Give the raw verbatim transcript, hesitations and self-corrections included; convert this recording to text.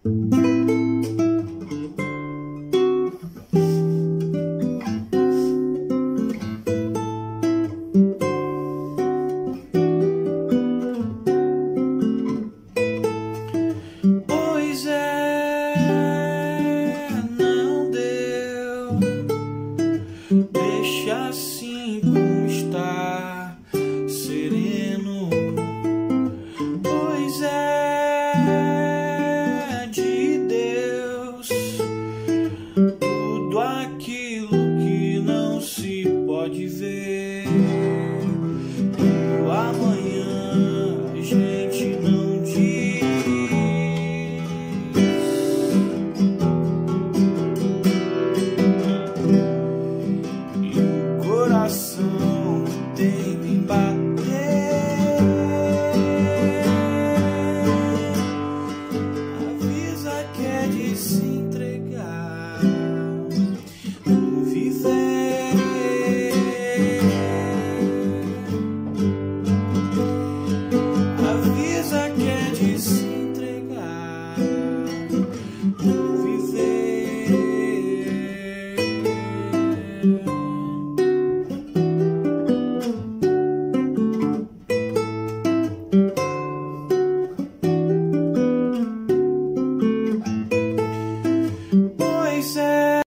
Pois é, não deu, deixa assim como está, sereno. Pois é, de Deus, tudo aquilo que não se pode ver, e o amanhã a gente não diz. E o coração que tem que bater avisa que é de sim.